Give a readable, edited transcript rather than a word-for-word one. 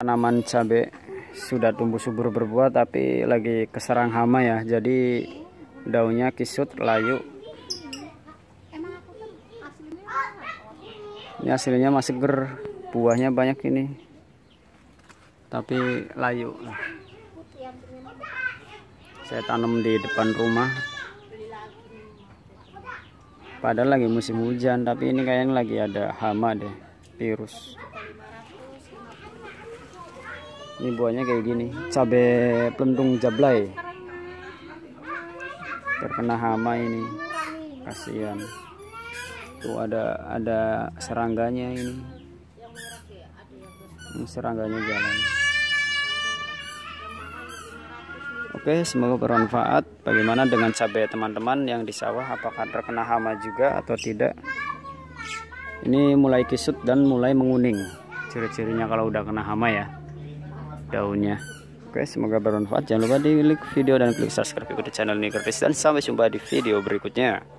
Tanaman cabai sudah tumbuh subur berbuah tapi lagi keserang hama ya, jadi daunnya kisut, layu. Ini hasilnya masih seger, buahnya banyak ini, tapi layu. Saya tanam di depan rumah, padahal lagi musim hujan, tapi ini kayaknya lagi ada hama deh, virus. Ini buahnya kayak gini, cabai pelendung jablay terkena hama ini, kasihan. Tuh ada serangganya ini serangganya jalan. Oke, semoga bermanfaat. Bagaimana dengan cabai teman-teman yang di sawah, apakah terkena hama juga atau tidak? Ini mulai kisut dan mulai menguning, ciri-cirinya kalau udah kena hama ya, daunnya. Oke, semoga bermanfaat. Jangan lupa di like video dan klik subscribe ikuti channel ini gratis, dan sampai jumpa di video berikutnya.